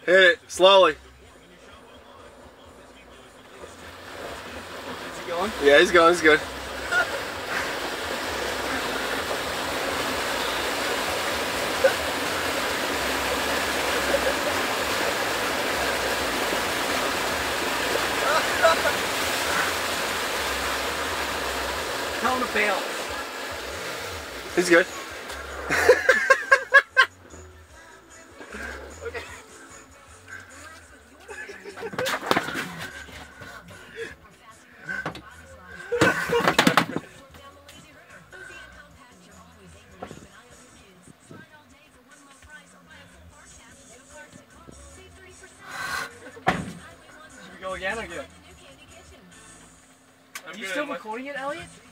Hit it slowly. Is he going? Yeah, he's going. He's good. Tell him to bail. He's good. Okay. Should we go again or good? Are you still recording it, Elliot?